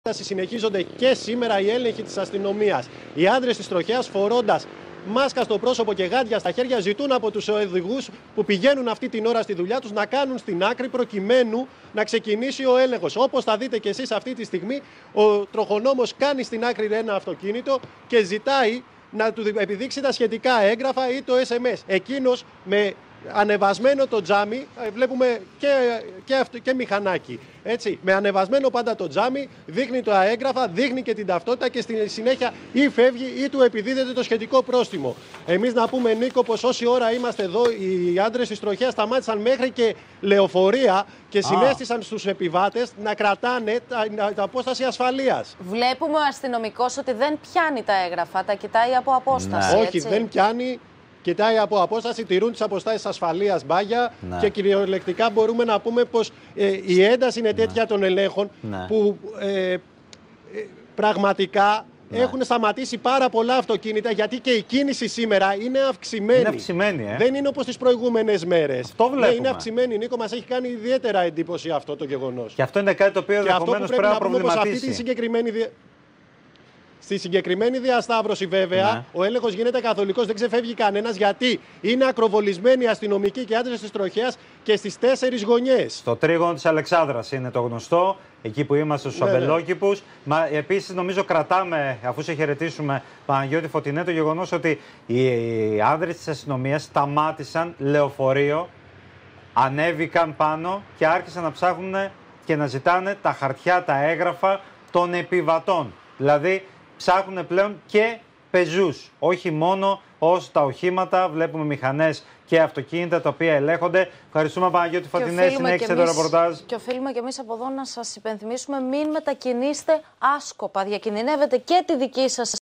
Συνεχίζονται και σήμερα οι έλεγχοι της αστυνομίας. Οι άντρες της τροχέας, φορώντας μάσκα στο πρόσωπο και γάντια στα χέρια, ζητούν από τους οδηγούς που πηγαίνουν αυτή την ώρα στη δουλειά τους να κάνουν στην άκρη προκειμένου να ξεκινήσει ο έλεγχος. Όπως θα δείτε και εσείς αυτή τη στιγμή, ο τροχονόμος κάνει στην άκρη ένα αυτοκίνητο και ζητάει να του επιδείξει τα σχετικά έγγραφα ή το SMS. Εκείνος με ανεβασμένο το τζάμι, βλέπουμε και μηχανάκι. Έτσι, με ανεβασμένο πάντα το τζάμι, δείχνει τα έγγραφα, δείχνει και την ταυτότητα και στη συνέχεια ή φεύγει ή του επιδίδεται το σχετικό πρόστιμο. Εμείς να πούμε, Νίκο, πως όση ώρα είμαστε εδώ, οι άντρες της τροχέας σταμάτησαν μέχρι και λεωφορεία και συνέστησαν στους επιβάτες να κρατάνε τα απόσταση ασφαλείας. Βλέπουμε ο αστυνομικός ότι δεν πιάνει τα έγγραφα, τα κοιτάει από απόσταση. Όχι, δεν πιάνει. Κοιτάει από απόσταση, τηρούν τις αποστάσεις ασφαλείας, μπάγια, και κυριολεκτικά μπορούμε να πούμε πως η ένταση είναι τέτοια των ελέγχων που πραγματικά έχουν σταματήσει πάρα πολλά αυτοκίνητα, γιατί και η κίνηση σήμερα είναι αυξημένη. Είναι αυξημένη, Δεν είναι όπως τις προηγούμενες μέρες. Αυτό βλέπουμε. Είναι αυξημένη, Νίκο, μας έχει κάνει ιδιαίτερα εντύπωση αυτό το γεγονός. Και αυτό είναι κάτι το οποίο ενδεχομένως πρέπει να προβληματίσει. Στη συγκεκριμένη διασταύρωση, βέβαια, ο έλεγχος γίνεται καθολικός, δεν ξεφεύγει κανένας, γιατί είναι ακροβολισμένοι οι αστυνομικοί και άντρες της τροχέας και στις 4 γωνιές. Στο τρίγωνο της Αλεξάνδρας είναι το γνωστό, εκεί που είμαστε στους αμπελόκηπους. Μα επίσης, νομίζω, κρατάμε, αφού σε χαιρετήσουμε, Παναγιώτη Φωτεινέ, το γεγονός ότι οι άνδρες της αστυνομίας σταμάτησαν λεωφορείο, ανέβηκαν πάνω και άρχισαν να ψάχνουν και να ζητάνε τα χαρτιά, τα έγγραφα των επιβατών. Δηλαδή, ψάχνουν πλέον και πεζούς, όχι μόνο ως τα οχήματα. Βλέπουμε μηχανές και αυτοκίνητα τα οποία ελέγχονται. Ευχαριστούμε, Παναγιώτη Φωτεινέ, συνέχισε το ρεπορτάζ. Και οφείλουμε και εμείς από εδώ να σας υπενθυμίσουμε, μην μετακινήσετε άσκοπα. Διακινδυνεύετε και τη δική σας